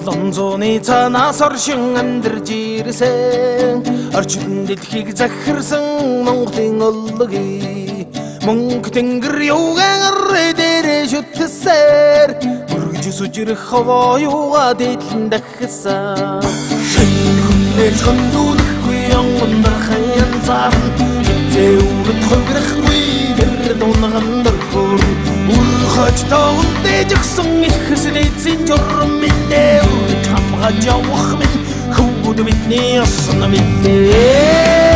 Лонзооны цаанаас оршин амьдарч ирсэн орчин дэлхийг захирсан Монголын олгийн мөнгө тэнгэр юугаар дээрээ шүтсээр бүргэж сүжирэх хаваа юугаа дээдлэн дахсан шинэ хөндөөхгүй янган хаян цаан зэврт хөврөхгүй гэр дунган дөрхөр урхаж таунтэй жигсэн их хэсэцэн журам мэдээ хамгааж явах минь хөвгүүд бидний асна мэдээ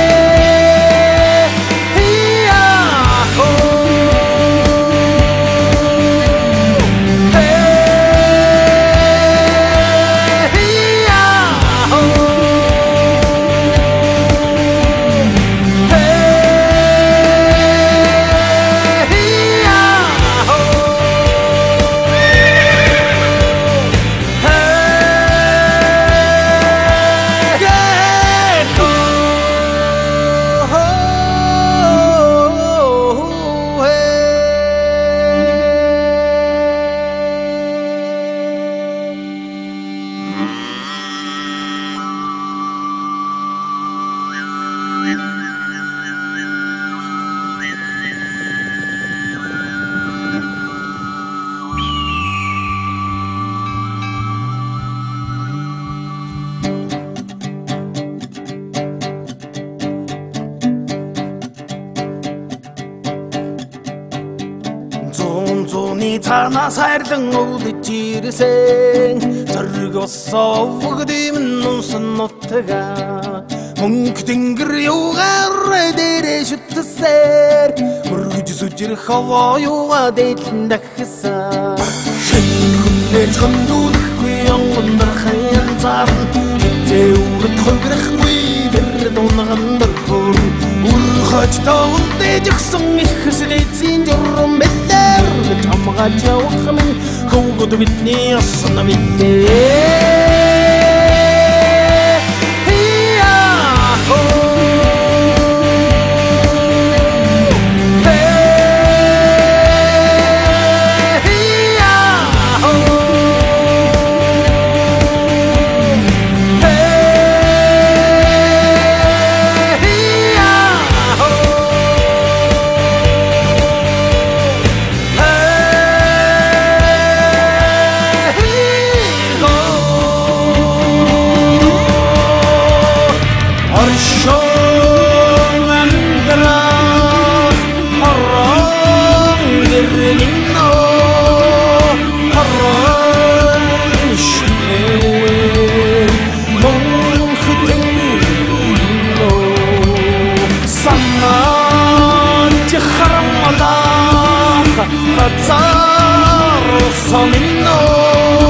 цаанаас хайрлан өвдөж ирсэн зоргосоо өгдөм нунсан нутгаа мөнгө тэнгэр юугаар дээрээ шүтсээр мөргөж сүжирэх хаваа юугаа дээдлэн дахсан шинэ хөндөөхгүй янган хаян цаан зэврт хөврөхгүй гэр дунган дөрхөр урхаж таунтэй жигсэн их хэсэцэн журам мэдээ хамгааж явах минь хөвгүүд бидний асна мэдээ Samino